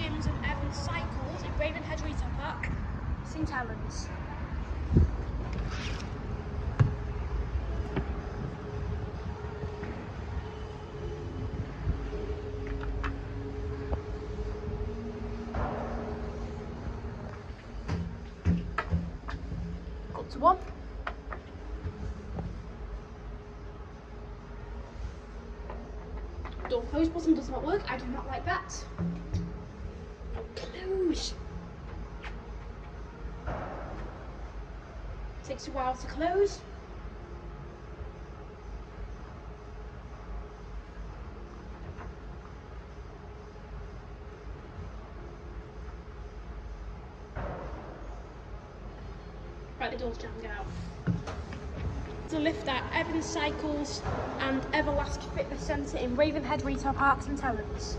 Jim's and Evan's Cycles in Ravenhead Retail Park, St Helens. Got to one. Door close button does not work. I do not like that. Close. Takes a while to close. Right, the door's jammed out. To lift at Evan Cycles and Everlast Fitness Centre in Ravenhead Retail Park, St Helens.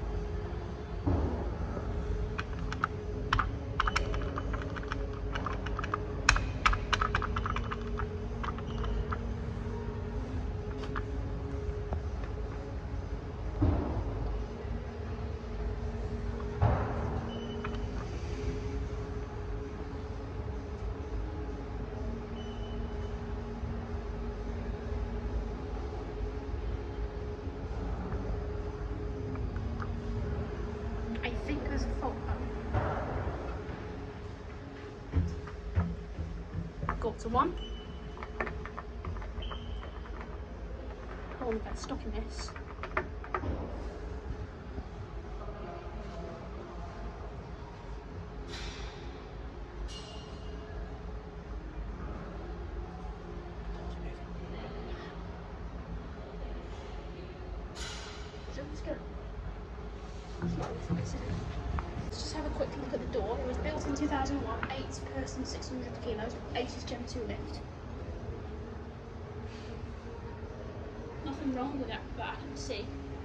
I think there's a fault though. Got to one. I want to get stuck in this. Let's just have a quick look at the door. It was built in 2001, 8 person, 600 kilos, 80s Gen 2 lift. Nothing wrong with it that I can see.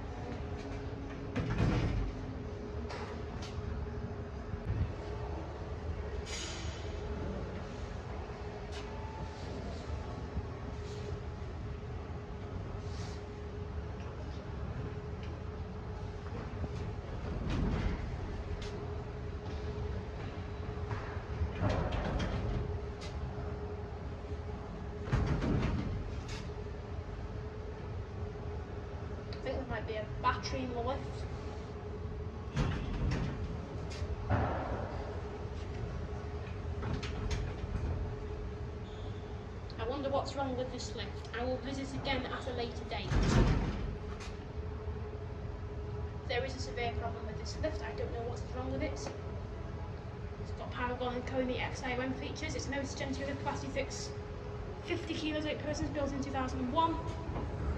I think there might be a battery in the lift. I wonder what's wrong with this lift. I will visit again at a later date. There is a severe problem with this lift. I don't know what is wrong with it. It's got Paragon and Komi XIOM features. It's an 80s Gen 2 lift, capacity fix, 50 kilos, 8 persons, built in 2001.